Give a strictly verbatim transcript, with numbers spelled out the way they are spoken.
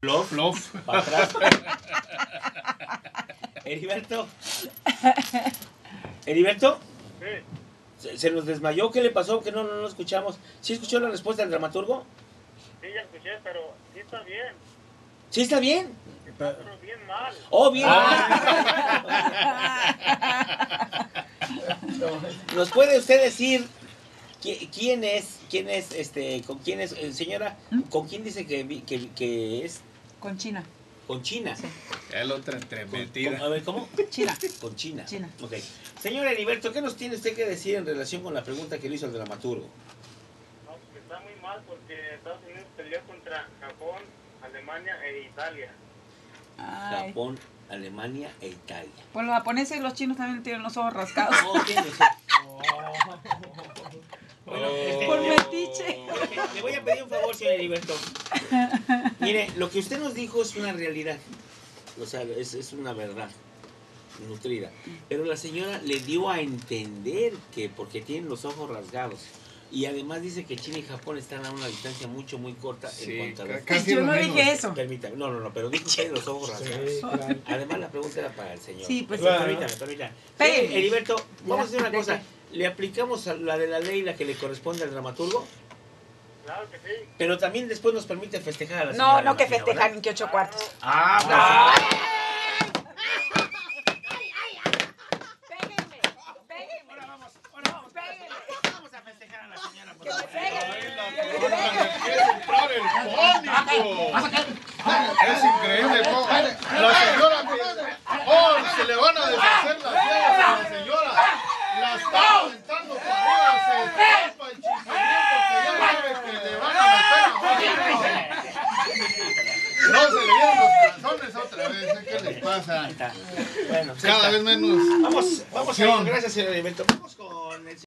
Love, Love. para atrás. Heriberto. Heriberto. Sí, ¿Se, se nos desmayó? ¿Qué le pasó? Que no, no lo escuchamos. ¿Sí escuchó la respuesta del dramaturgo? sí, ya escuché, pero sí está bien. ¿Sí está bien? Está pero bien mal. Oh, bien. ¿Nos puede usted decir qui- quién es, quién es, este, con quién es, eh, señora, con quién dice que, vi- que, que es? Con China. Con China. Sí. El otro entre Con- mentira. con- a ver, ¿cómo? China. Con China. China. Ok. Señor Heriberto, ¿qué nos tiene usted que decir en relación con la pregunta que le hizo el dramaturgo? No, pues está muy mal porque Estados Unidos peleó contra Japón, Alemania e Italia. Ay. Japón, Alemania e Italia. Pues los japoneses y los chinos también tienen los ojos rascados. No, tiene usted- Bueno, este, Por le- metiche. Le, le voy a pedir un favor, señor Heriberto. Mire, lo que usted nos dijo es una realidad. O sea, es, es una verdad nutrida. Pero la señora le dio a entender que porque tienen los ojos rasgados. Y además dice que China y Japón están a una distancia mucho, muy corta Sí, en cuanto a ca- las... casi Yo lo no mismo. dije eso. Permítame, no, no, no, pero dijo usted los ojos rasgados. Sí, claro. Además la pregunta era para el señor. Sí, pues, Pero claro. permítame, permítame. Pégale. Sí, Heriberto, vamos a hacer una Ya, cosa. deje. Le aplicamos a la de la ley, la que le corresponde al dramaturgo, Claro que sí. pero también después nos permite festejar a la No, señora, no que imagino, festejan ¿verdad? en que ocho cuartos. Ah, pues, Péguenme, péguenme. ahora vamos, ahora vamos, Péguenme. vamos a festejar a la señora. Por Que me favor. peguen. ¡Quiere entrar el pánico! Es increíble cómo la señora que- ¡Oh! Se le van a deshacer las cejas a la señora. La está aventando para arriba, se escapa el chismerín porque ya sabe que le van a meter abajo. No, se le dieron los calzones otra vez. ¿eh? ¿Qué les pasa? Ahí está. Bueno, pues, Cada ahí vez está. menos. Vamos, vamos a ir. opción. Gracias, señor Heriberto. Vamos con el